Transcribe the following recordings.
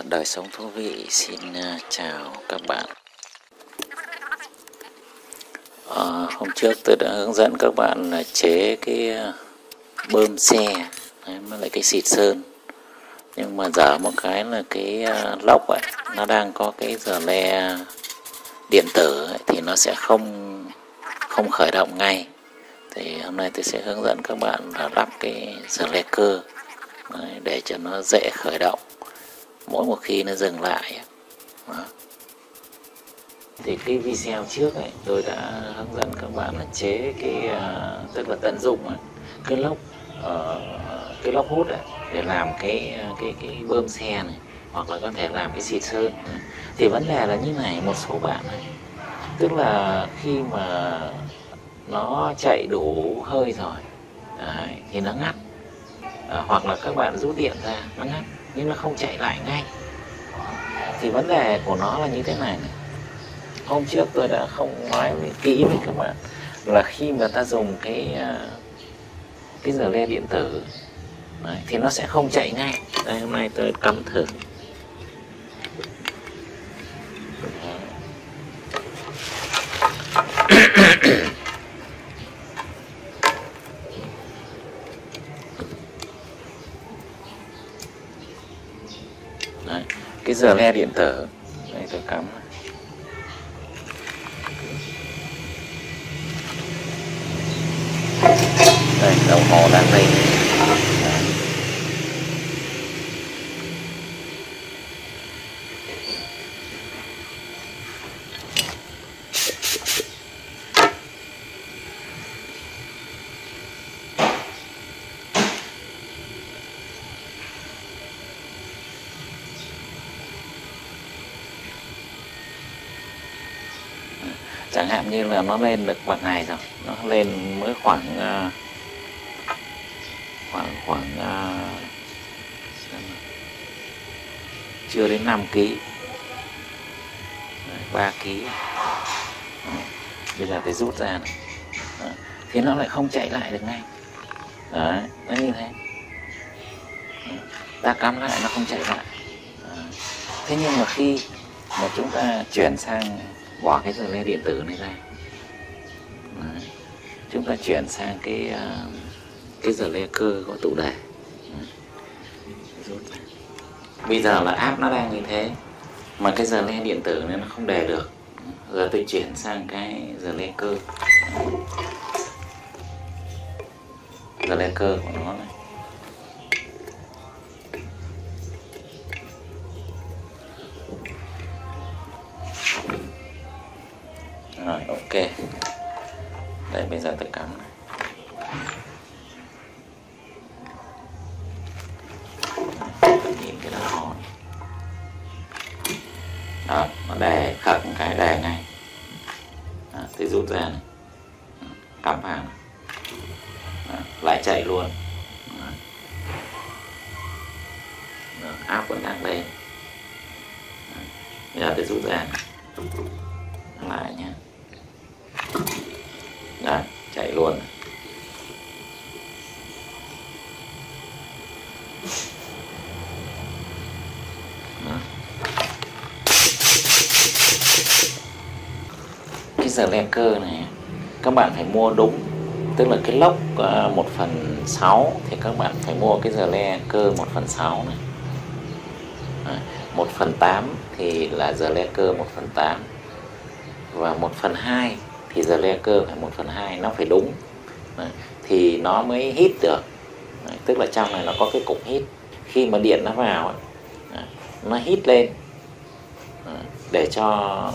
Đời sống thú vị xin chào các bạn. Hôm trước tôi đã hướng dẫn các bạn chế cái bơm xe với lại cái xịt sơn. Nhưng mà dở một cái là cái lốc ấy, nó đang có cái rờ le điện tử ấy, thì nó sẽ không khởi động ngay. Thì hôm nay tôi sẽ hướng dẫn các bạn là lắp cái rờ le cơ để cho nó dễ khởi động mỗi một khi nó dừng lại. Đó. Thì cái video trước ấy, tôi đã hướng dẫn các bạn là chế cái tức là tận dụng cái lốc hút ấy, để làm cái bơm xe này, hoặc là có thể làm cái xịt sơn. Thì vấn đề là như này, một số bạn này, tức là khi mà nó chạy đủ hơi rồi đấy, thì nó ngắt, hoặc là các bạn rút điện ra nó ngắt nhưng nó không chạy lại ngay. Thì vấn đề của nó là như thế này, hôm trước tôi đã không nói kỹ với các bạn là khi mà ta dùng cái rờ le điện tử đấy, thì nó sẽ không chạy ngay. Đây, hôm nay tôi cắm thử. Đấy, cái rờ le điện tử đây tôi cắm. Đây, đồng hồ đang lên. Chẳng hạn như là nó lên được bằng này rồi, nó lên mới khoảng chưa đến 5 kg, 3 kg. Bây giờ tôi rút ra này. Đó. Thì nó lại không chạy lại được ngay. Đấy, nó như thế. Ta cắm lại nó không chạy lại. Thế nhưng mà khi mà chúng ta chuyển sang bỏ cái rờ le điện tử này ra, đấy, chúng ta chuyển sang cái rờ le cơ có tụ đề. Rút ra. Bây giờ là áp nó đang như thế mà cái rờ le điện tử này nó không đề được. Giờ tôi chuyển sang cái rờ le cơ. Rờ le cơ của nó này. Rồi, ok. Đây, bây giờ tôi cắm này. Tôi nhìn cái đồng hồ này. Đó, nó đề khởi một cái đề ngay. Đó, tôi rút ra này, cắm vào này. Đó, lại chạy luôn. Đó, áp vẫn đang lên. Đó, bây giờ tôi rút ra này. Lại nhé. Đấy, chạy luôn. Đó. Cái rờ le cơ này các bạn phải mua đúng, tức là cái lốc 1/6 thì các bạn phải mua cái rờ le cơ 1/6 này. 1/8 thì là rờ le cơ 1/8, và 1/2 thì rờ le cơ phải 1/2, nó phải đúng. Đấy, thì nó mới hít được. Đấy, tức là trong này nó có cái cục hít, khi mà điện nó vào ấy, nó hít lên. Đấy, để cho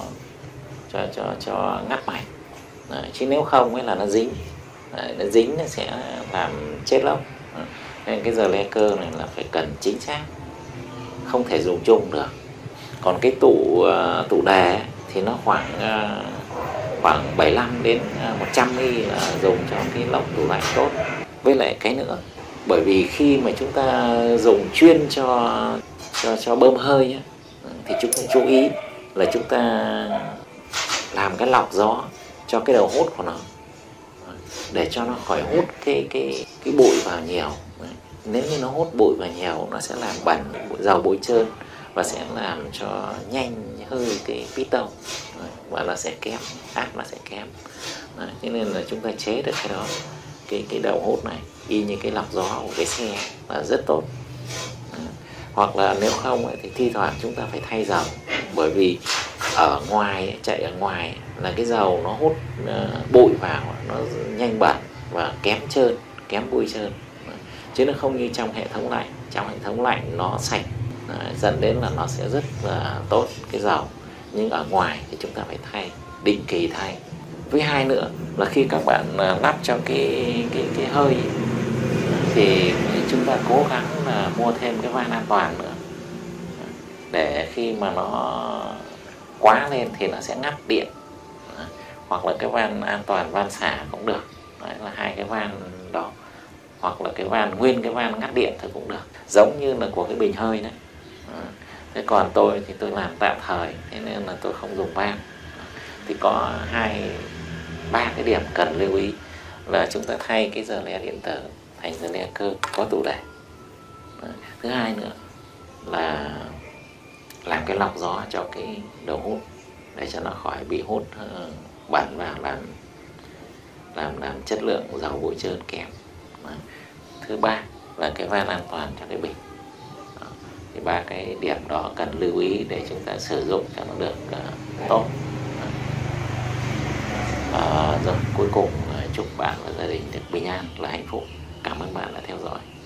ngắt mạch. Đấy, chứ nếu không ấy là nó dính. Đấy, nó dính nó sẽ làm chết lốc. Nên cái rờ le cơ này là phải cần chính xác, không thể dùng chung được. Còn cái tụ đề ấy, thì nó khoảng 75 đến 100 ml là dùng cho cái lốc tủ lạnh tốt. Với lại cái nữa, bởi vì khi mà chúng ta dùng chuyên cho bơm hơi ấy, thì chúng ta chú ý là chúng ta làm cái lọc gió cho cái đầu hút của nó, để cho nó khỏi hút cái bụi vào nhiều. Nếu như nó hút bụi vào nhiều, nó sẽ làm bẩn dầu bụi trơn, và sẽ làm cho nhanh hơi cái piston. Và nó sẽ kém, áp nó sẽ kém. Thế nên là chúng ta chế được cái đó, cái đầu hút này y như cái lọc gió của cái xe là rất tốt. Hoặc là nếu không ấy, thì thi thoảng chúng ta phải thay dầu, bởi vì ở ngoài chạy ở ngoài là cái dầu nó hút bụi vào, nó nhanh bẩn và kém trơn, kém bụi trơn, chứ nó không như trong hệ thống lạnh. Trong hệ thống lạnh nó sạch, dẫn đến là nó sẽ rất là tốt cái dầu. Nhưng ở ngoài thì chúng ta phải thay, định kỳ thay. Với hai nữa là khi các bạn lắp cho cái hơi thì chúng ta cố gắng là mua thêm cái van an toàn nữa, để khi mà nó quá lên thì nó sẽ ngắt điện. Hoặc là cái van an toàn, van xả cũng được. Đấy là hai cái van đó. Hoặc là cái van, nguyên cái van ngắt điện thì cũng được, giống như là của cái bình hơi đấy. Thế còn tôi thì tôi làm tạm thời, thế nên là tôi không dùng van. Thì có 2-3 cái điểm cần lưu ý là chúng ta thay cái giơ le điện tử thành giơ le cơ có tủ để. Thứ hai nữa là làm cái lọc gió cho cái đầu hút để cho nó khỏi bị hút bẩn vào, làm chất lượng dầu bụi trơn kém. Thứ ba là cái van an toàn cho cái bình. Thì 3 cái điểm đó cần lưu ý để chúng ta sử dụng cho nó được tốt. Rồi cuối cùng chúc bạn và gia đình được bình an, là hạnh phúc. Cảm ơn bạn đã theo dõi.